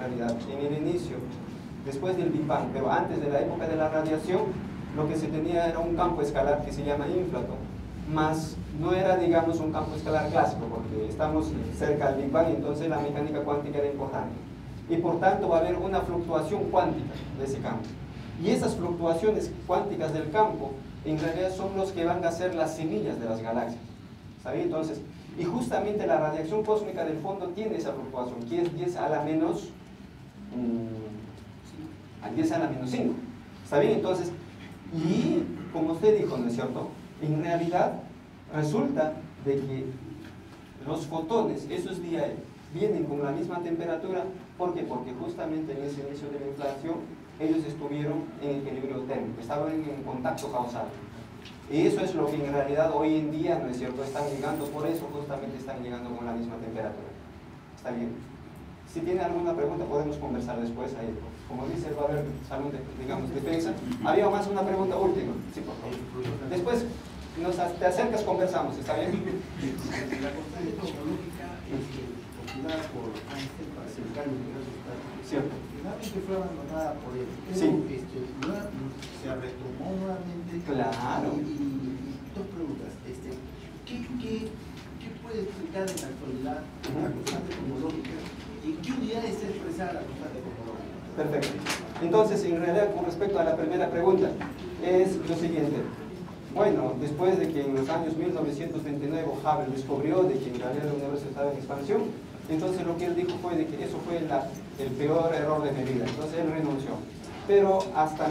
realidad. En el inicio, después del Big Bang, pero antes de la época de la radiación, lo que se tenía era un campo escalar que se llama ínflato, más no era, digamos, un campo escalar clásico, porque estamos cerca del Big Bang, entonces la mecánica cuántica era importante. Y por tanto va a haber una fluctuación cuántica de ese campo. Y esas fluctuaciones cuánticas del campo, en realidad son los que van a ser las semillas de las galaxias. ¿Sabe? Entonces, y justamente la radiación cósmica del fondo tiene esa fluctuación, que es 10 a la menos 5. ¿Está bien? Entonces, y como usted dijo, ¿no es cierto? En realidad, resulta de que los fotones, esos días, vienen con la misma temperatura. ¿Por qué? Porque justamente en ese inicio de la inflación, ellos estuvieron en equilibrio térmico, estaban en contacto causal. Y eso es lo que en realidad hoy en día, ¿no es cierto?, están llegando, por eso justamente están llegando con la misma temperatura. ¿Está bien? Si tiene alguna pregunta podemos conversar después ahí. Como dice, va a haber salón de, digamos, defensa. Había más una pregunta última. Sí, por favor. Después te acercas, conversamos, ¿está bien? La constante cosmológica postulada por Einstein para explicar el universo está cierto. Finalmente fue abandonada por él. Pero, sí. Se retomó nuevamente. Claro. Y dos preguntas. ¿Qué puede explicar en la actualidad la constante cosmológica? ¿En qué unidad está expresada la constante cosmológica? Perfecto. Entonces, en realidad, con respecto a la primera pregunta, es lo siguiente. Bueno, después de que en los años 1929 Hubble descubrió de que en realidad el universo estaba en expansión, entonces lo que él dijo fue de que eso fue el peor error de mi vida. Entonces él renunció. Pero hasta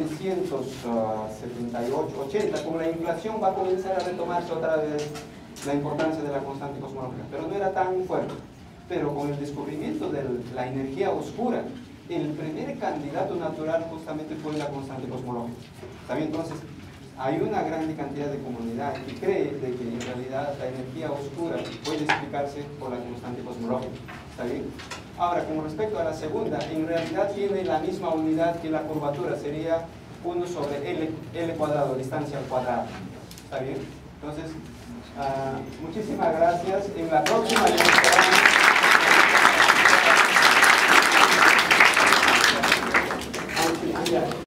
1978, 80, con la inflación va a comenzar a retomarse otra vez la importancia de la constante cosmológica, pero no era tan fuerte. Pero con el descubrimiento de la energía oscura, el primer candidato natural justamente fue la constante cosmológica. ¿También? Entonces, hay una gran cantidad de comunidad que cree de que en realidad la energía oscura puede explicarse por la constante cosmológica. ¿Está bien? Ahora, con respecto a la segunda, en realidad tiene la misma unidad que la curvatura, sería 1 sobre L cuadrado, distancia al cuadrado. ¿Está bien? Entonces, muchísimas gracias. En la próxima les esperamos.